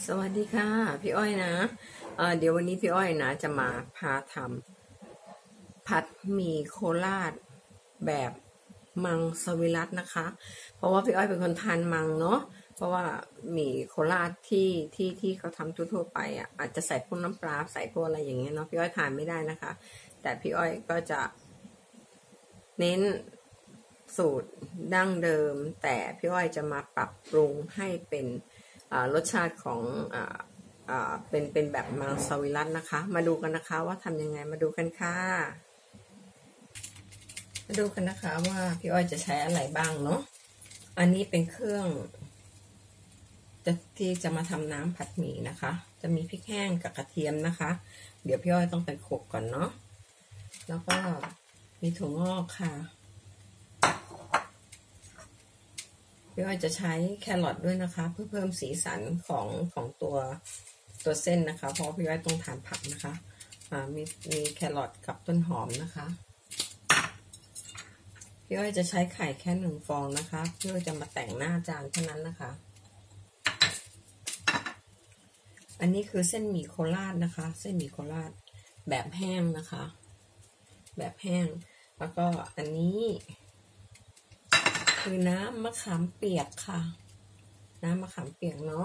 สวัสดีค่ะพี่อ้อยนะเดี๋ยววันนี้พี่อ้อยนะจะมาพาทำผัดหมี่โคราชแบบมังสวิรัตินะคะเพราะว่าพี่อ้อยเป็นคนทานมังเนาะเพราะว่าหมี่โคราชที่เขาทำทั่วๆไปอ่ะอาจจะใส่พวกน้ำปลาใส่พวกอะไรอย่างเงี้ยเนาะพี่อ้อยทานไม่ได้นะคะแต่พี่อ้อยก็จะเน้นสูตรดั้งเดิมแต่พี่อ้อยจะมาปรับปรุงให้เป็นรสชาติของเป็นแบบมังสวิรัตินะคะมาดูกันนะคะว่าทำยังไงมาดูกันค่ะมาดูกันนะคะว่าพี่อ้อยจะใช้อะไรบ้างเนาะอันนี้เป็นเครื่องที่จะมาทำน้ำผัดหมี่นะคะจะมีพริกแห้งกับกระเทียมนะคะเดี๋ยวพี่อ้อยต้องไปโขลกก่อนเนาะแล้วก็มีถั่วงอกค่ะพี่อ้อยจะใช้แครอทด้วยนะคะเพื่อเพิ่มสีสันของตัวเส้นนะคะเพราะพี่อ้อยต้องทานผักนะคะมีแครอทกับต้นหอมนะคะพี่อ้อยจะใช้ไข่แค่1 ฟองนะคะพี่อ้อยจะมาแต่งหน้าจานเท่านั้นนะคะอันนี้คือเส้นหมี่โคราชนะคะเส้นหมี่โคราชแบบแห้งนะคะแบบแห้งแล้วก็อันนี้คือน้ำมะขามเปียกค่ะน้ำมะขามเปียกเนาะ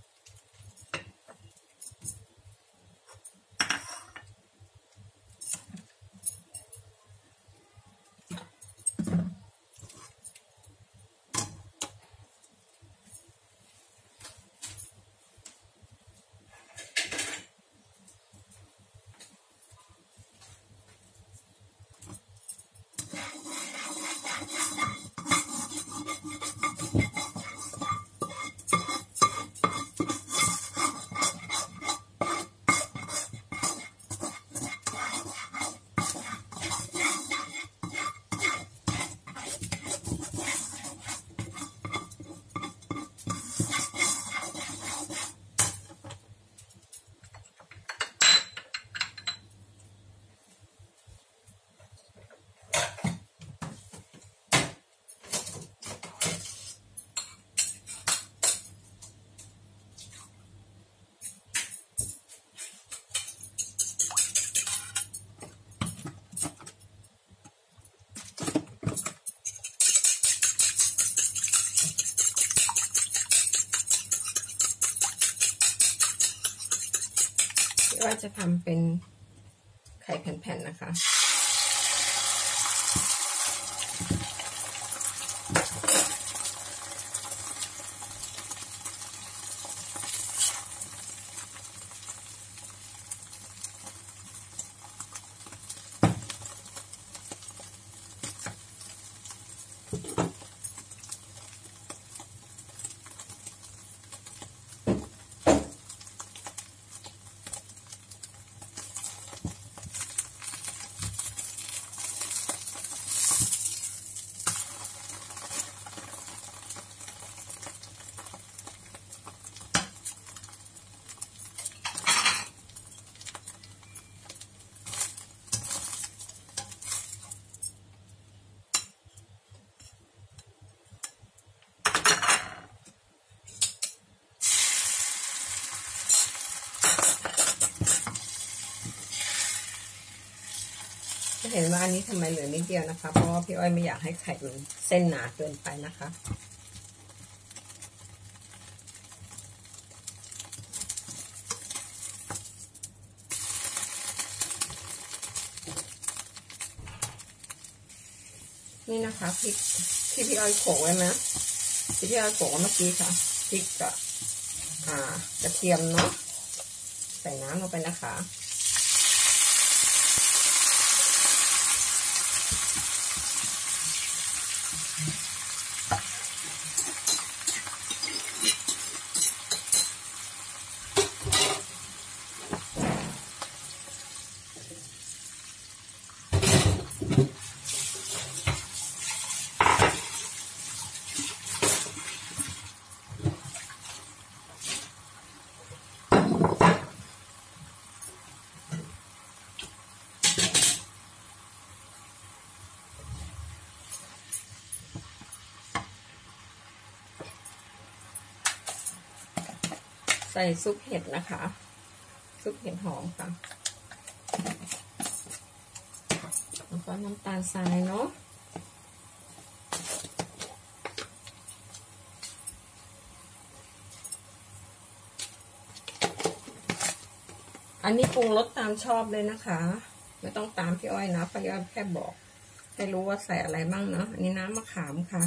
ว่าจะทำเป็นไข่แผ่นๆนะคะเห็นว่าอันนี้ทำไมเหลือนิดเดียวนะคะเพราะว่าพี่อ้อยไม่อยากให้ไข่มันเส้นหนาเกินไปนะคะนี่นะคะพริกที่พี่อ้อยโขลกไว้นะที่พี่อ้อยโขลกเมื่อกี้ค่ะพริกกับกระเทียมเนาะใส่น้ำลงไปนะคะใส่ซุปเห็ดนะคะซุปเห็ดหอมค่ะแล้วก็น้ำตาลทรายเนาะอันนี้ปรุงรสตามชอบเลยนะคะไม่ต้องตามพี่อ้อยนะพี่อ้อยแค่บอกให้รู้ว่าใส่อะไรบ้างเนาะอันนี้น้ำมะขามค่ะ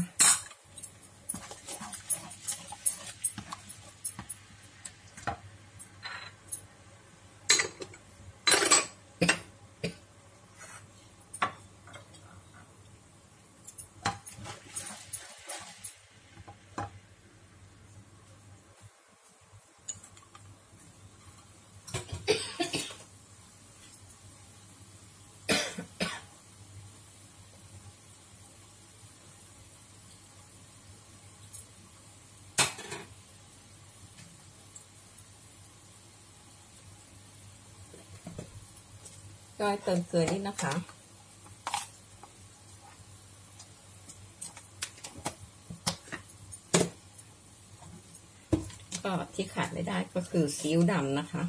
ก็เติมเกลือนิดนะคะก็ที่ขาดไม่ได้ก็คือซีอิ๊วดำนะคะ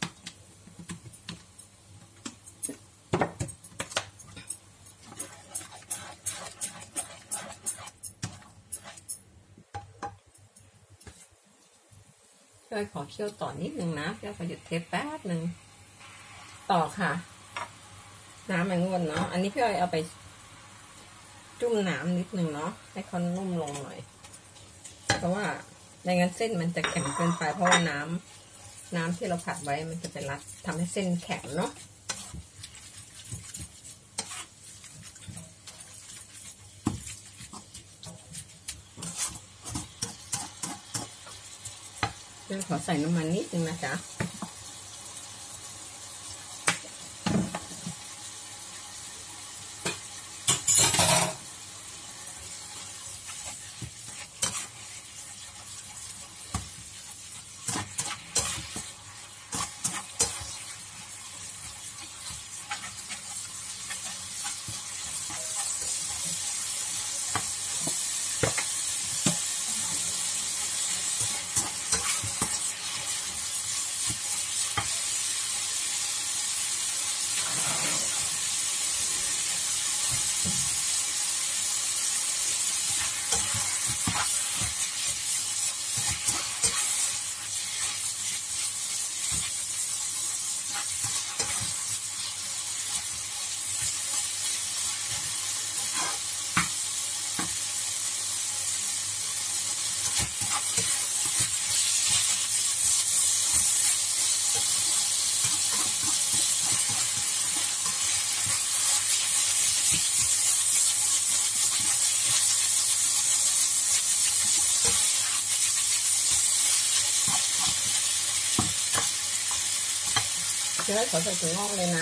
พี่อ้อยขอเคี่ยวต่อนิดนึงนะพี่อ้อยขอหยุดเทปแป๊บนึงต่อค่ะน้ำมันงวนเนาะอันนี้พี่อ้อยเอาไปจุ่มน้ำนิดนึงเนาะให้เขานุ่มลงหน่อยเพราะว่าในงั้นเส้นมันจะแข็งเกินไปเพราะว่าน้ำที่เราผัดไว้มันจะไปรัดทำให้เส้นแข็งเนาะเดี๋ยวขอใส่น้ำมันนิดนึงนะจ๊ะเดี๋ยวขอใส่ถั่วงอกเลยนะ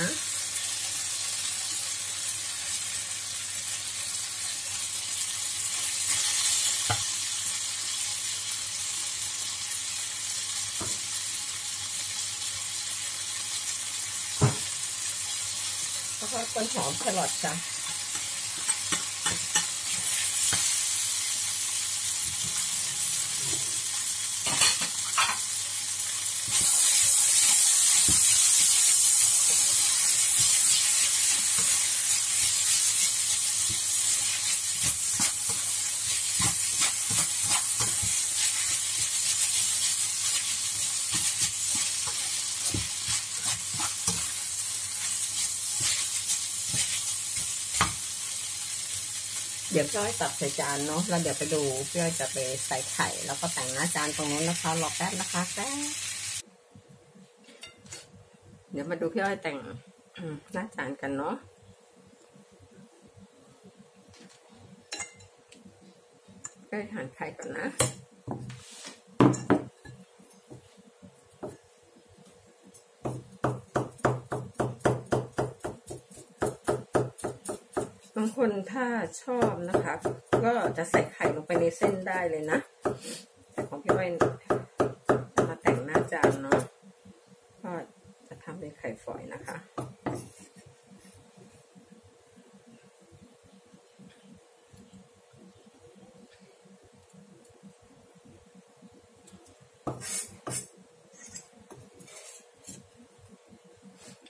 แล้วก็ต้นหอมแครอทจ้ะเดี๋ยวพี่อ้อยตักใส่จานเนาะแล้วเดี๋ยวไปดูพี่อ้อยจะไปใส่ไข่แล้วก็แต่งหน้าจานตรงนู้นนะคะรอแป๊บนะคะแป๊บเดี๋ยวมาดูพี่อ้อยแต่งหน้าจานกันเนาะก็หั่นไข่ก่อนนะบางคนถ้าชอบนะคะก็จะใส่ไข่ลงไปในเส้นได้เลยนะแต่ของพี่อ้อยมาแต่งหน้าจานเนาะก็จะทำเป็นไข่ฝอยนะคะ พ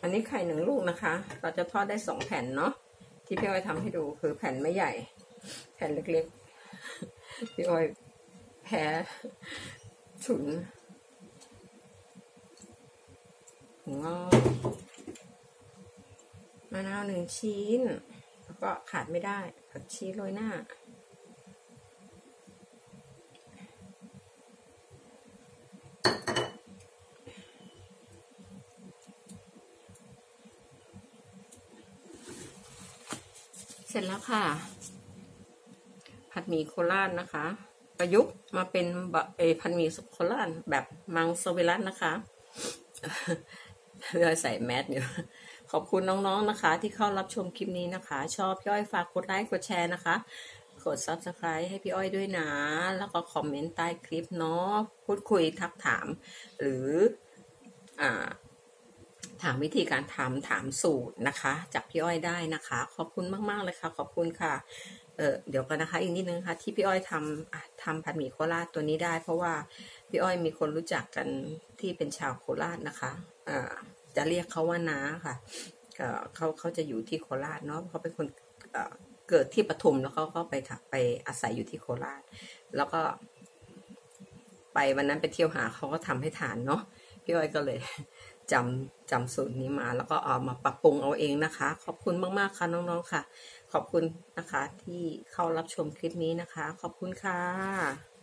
อันนี้ไข่1 ลูกนะคะเราจะทอดได้2 แผ่นเนาะที่พี่อ้อยทำให้ดูคือแผ่นไม่ใหญ่แผ่นเล็กๆพี่อ้อยแพ้ฉุนงอกมะนาว1 ชิ้นแล้วก็ขาดไม่ได้ผักชีโรยหน้าเสร็จแล้วค่ะผัดหมี่โคราชนะคะ ประยุกต์มาเป็นผัดหมี่โคราชแบบมังสวิรัตินะคะพี่อ้อยใส่แมสอยู่ขอบคุณน้องๆนะคะที่เข้ารับชมคลิปนี้นะคะชอบพี่อ้อยฝากกดไลค์กดแชร์นะคะกด Subscribe ให้พี่อ้อยด้วยนะแล้วก็คอมเมนต์ใต้คลิปเนาะพูดคุยทักถามหรือถามวิธีการทำถามสูตรนะคะจากพี่อ้อยได้นะคะขอบคุณมากๆเลยค่ะขอบคุณค่ะเดี๋ยวกันนะคะอีกนิดนึงค่ะที่พี่อ้อยทำผัดหมี่โคราชตัวนี้ได้เพราะว่าพี่อ้อยมีคนรู้จักกันที่เป็นชาวโคราชนะคะจะเรียกเขาว่าน้าค่ะเขาจะอยู่ที่โคราชเนาะเขาเป็นคนเกิดที่ปทุมแล้วเขาก็ไปอาศัยอยู่ที่โคราชแล้วก็ไปวันนั้นไปเที่ยวหาเขาก็ทำให้ทานเนาะพี่อ้อยก็เลยจำสูตรนี้มาแล้วก็เอามาปรับปรุงเอาเองนะคะขอบคุณมากๆค่ะน้องๆค่ะขอบคุณนะคะที่เข้ารับชมคลิปนี้นะคะขอบคุณค่ะ